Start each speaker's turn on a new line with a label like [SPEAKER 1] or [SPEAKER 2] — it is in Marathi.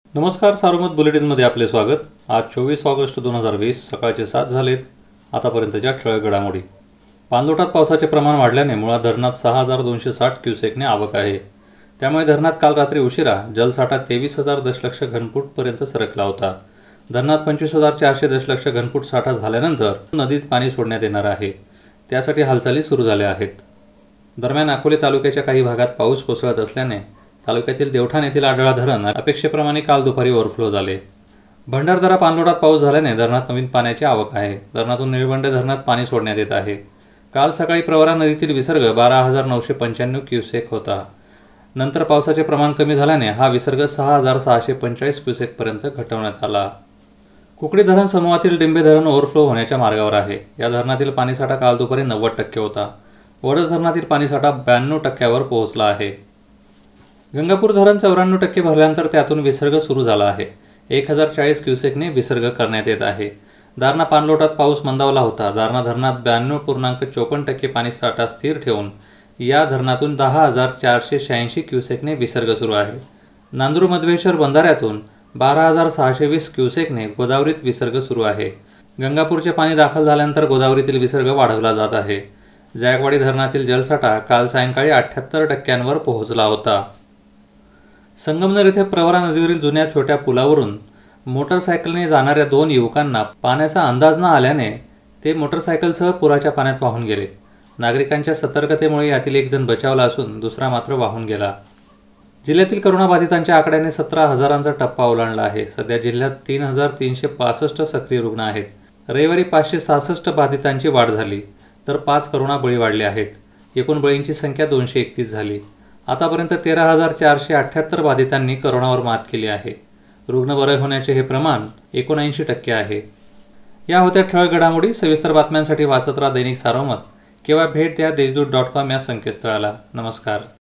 [SPEAKER 1] नमस्कार, सार्वमत बुलेटिनमध्ये आपले स्वागत। आज 24 ऑगस्ट 2020 सकाळचे 7 झालेत। आतापर्यंतच्या ठळक घडामोडी। पाणलोटात पावसाचे प्रमाण वाढल्याने मुळा धरणात 6260 क्युसेकने आवक आहे। त्यामुळे धरणात काल रात्री उशिरा जलसाठा 23000 दशलक्ष घनफूटपर्यंत सरकला होता। धरणात 25400 दशलक्ष घनफूट साठा झाल्यानंतर नदीत पाणी सोडण्यात येणार आहे। त्यासाठी हालचाली सुरू झाल्या आहेत। दरम्यान अकोले तालुक्याच्या काही भागात पाऊस कोसळत असल्याने तालुक्यातील देवठाण येथील आढळा धरण अपेक्षेप्रमाणे काल दुपारी ओव्हरफ्लो झाले। भंडारदरा पाणलोटात पाऊस झाल्याने धरणात नवीन पाण्याची आवक आहे। धरणातून निळवंडे धरणात पाणी सोडण्यात येत आहे। काल सकाळी प्रवरा नदीतील विसर्ग 12995 क्युसेक होता। नंतर पावसाचे प्रमाण कमी झाल्याने हा विसर्ग 6645 क्युसेकपर्यंत घटवण्यात आला। कुकडी धरण समूहातील डिंबे धरण ओव्हरफ्लो होण्याच्या मार्गावर आहे। या धरणातील पाणीसाठा काल दुपारी 90% होता। वडस धरणातील पाणीसाठा 92%वर पोहोचला आहे। गंगापूर धरण 94% भरल्यानंतर त्यातून विसर्ग सुरू झाला आहे। 1040 क्युसेकने विसर्ग करण्यात येत आहे। दारणा पाणलोटात पाऊस मंदावला होता। दारणा धरणात 92.54% पाणीसाठा स्थिर ठेवून या धरणातून 10486 क्युसेकने विसर्ग सुरू आहे। नांदूर मधवेश्वर बंधाऱ्यातून 12620 क्युसेकने गोदावरीत विसर्ग सुरू आहे। गंगापूरचे पाणी दाखल झाल्यानंतर गोदावरीतील विसर्ग वाढवला जात आहे। जायकवाडी धरणातील जलसाठा काल सायंकाळी 78%वर पोहोचला होता। संगमनेर येथे प्रवरा नदीवरील जुन्या छोट्या पुलावरून मोटरसायकलने जाणाऱ्या 2 युवकांना पाण्याचा अंदाज न आल्याने ते मोटरसायकलसह पुराच्या पाण्यात वाहून गेले। नागरिकांच्या सतर्कतेमुळे यातील एक जण बचावला असून दुसरा मात्र वाहून गेला। जिल्ह्यातील करोनाबाधितांच्या आकड्याने 17,000चा टप्पा ओलांडला आहे। सध्या जिल्ह्यात 3365 सक्रिय रुग्ण आहेत। रविवारी 566 बाधितांची वाढ झाली तर 5 करोना बळी वाढले आहेत। एकूण बळींची संख्या 231 झाली। आतापर्यंत 13478 बाधितांनी करोनावर मात केली आहे। रुग्ण बरे होण्याचे हे प्रमाण 79% आहे। या होत्या ठळक घडामोडी। सविस्तर बातम्यांसाठी वाचत राहा दैनिक सार्वमत किंवा भेट द्या देशदूत.com या संकेतस्थळाला। नमस्कार।